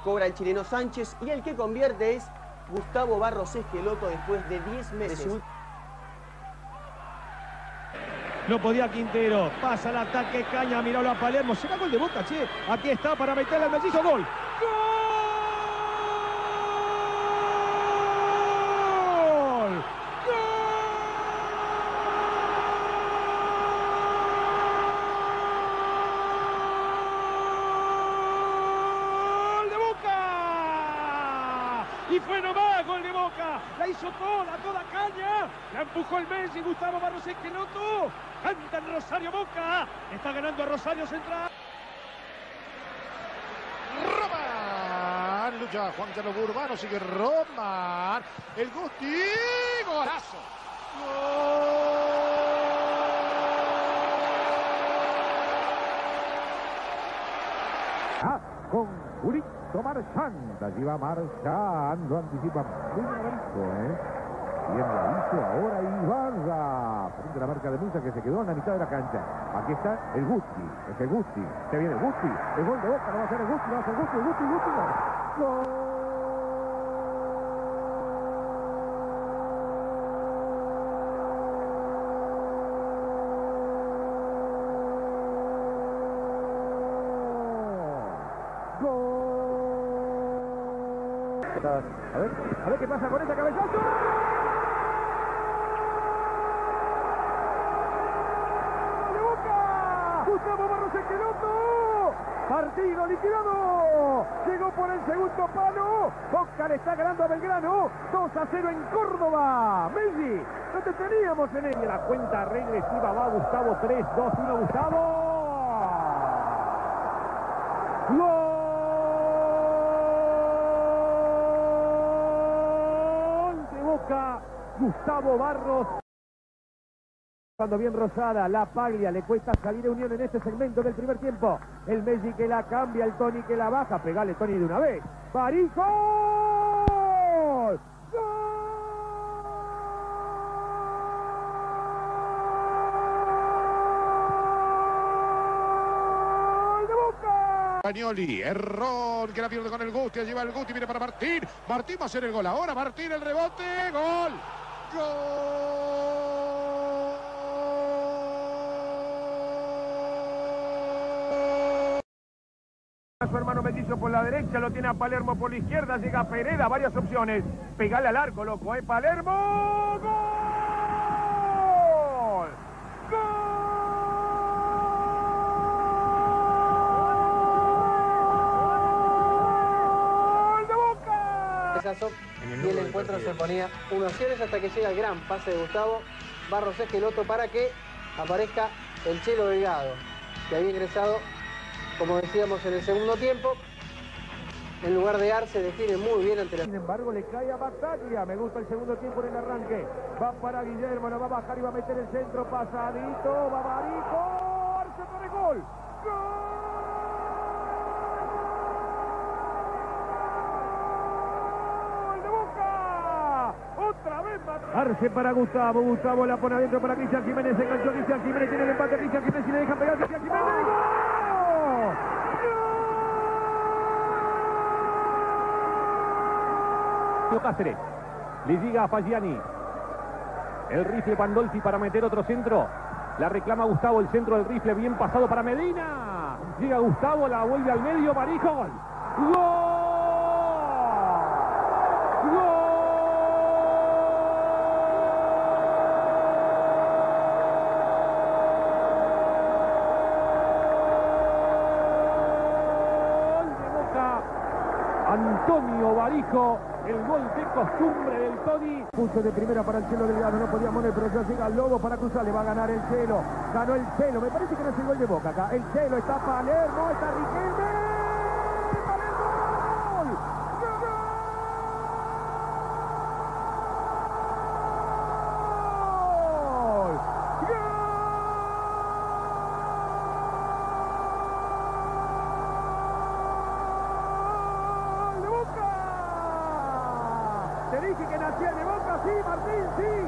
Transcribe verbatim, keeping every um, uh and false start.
cobra el chileno Sánchez y el que convierte es Gustavo Barros Esqueloto después de diez meses. No podía Quintero, pasa el ataque, Caña, miralo a Palermo, será gol de Boca, che. Aquí está para meterle al mellizo, gol. ¡Gol! Y fue nomás gol de Boca, la hizo toda, toda Caña, la empujó el Messi, Gustavo Barros Esqueloto, canta en Rosario Boca, está ganando a Rosario Central. Roman, lucha Juan Carlos Urbano, sigue Roman, el Gusti, golazo. Ah, con Jurito marchando, allí va marchando, anticipa muy bonito, ¿eh? Bien lo hizo ahora Ibarra, frente a la marca de Musa que se quedó en la mitad de la cancha. Aquí está el Gusti, es el Gusti, se viene el Gusti, el gol de Boca, no va a ser el Gusti, no va a ser el Gusti, el Gusti, el Gusti, gol. A ver, a ver qué pasa con ese cabezazo. ¡De Boca! ¡Gustavo Barros Esqueloto! ¡Partido liquidado! Llegó por el segundo palo. Boca le está ganando a Belgrano. dos a cero en Córdoba. Messi, no te teníamos en ella. La cuenta regresiva va Gustavo. tres, dos, uno, Gustavo. ¡Gol! Gustavo Barros. Cuando bien Rosada, la Paglia, le cuesta salir a Unión en este segmento del primer tiempo. El Messi que la cambia, el Toni que la baja. Pegale Toni de una vez. Barijo. ¡Gol! ¡Gol de Boca! Bagnoli, error, que la pierde con el Gusti, lleva el Gusti, viene para Martín. Martín va a hacer el gol ahora, Martín el rebote, gol. ¡Gol! A su hermano mellizo por la derecha, lo tiene a Palermo por la izquierda, llega Pereda, varias opciones. Pegale al arco, loco, ¿eh? Palermo, ¡gol! ¡Gol de Boca! Y el encuentro se ponía uno a cero hasta que llega el gran pase de Gustavo Barros Esqueloto para que aparezca el Chelo Delgado, que había ingresado, como decíamos, en el segundo tiempo. En lugar de Arce, define muy bien ante la... Sin embargo, le cae a Bataglia. Me gusta el segundo tiempo en el arranque. Va para Guillermo, lo va a bajar y va a meter el centro. Pasadito, va Barijo. Arce para el gol. ¡Gol! Arce para Gustavo, Gustavo la pone adentro para Cristian Jiménez, se enganchó Cristian Jiménez, tiene el empate Cristian Jiménez y le deja pegar Cristian Jiménez. ¡Gol! Cáceres, le llega a Fagiani, el rifle Pandolfi para meter otro centro, la reclama Gustavo, el centro del rifle bien pasado para Medina, llega Gustavo, la vuelve al medio, Barijo, gol. ¡Gol! Antonio Barijo, el gol de costumbre del Toni. Puso de primera para el Chelo Delgado, no podía mover, pero ya llega el Lobo para cruzar, le va a ganar el Chelo. Ganó el Chelo, me parece que no es el gol de Boca acá. El Chelo, está Palermo, está Riquelme. ¡Palermo! Te dije que nacía de Boca, sí, Martín, sí.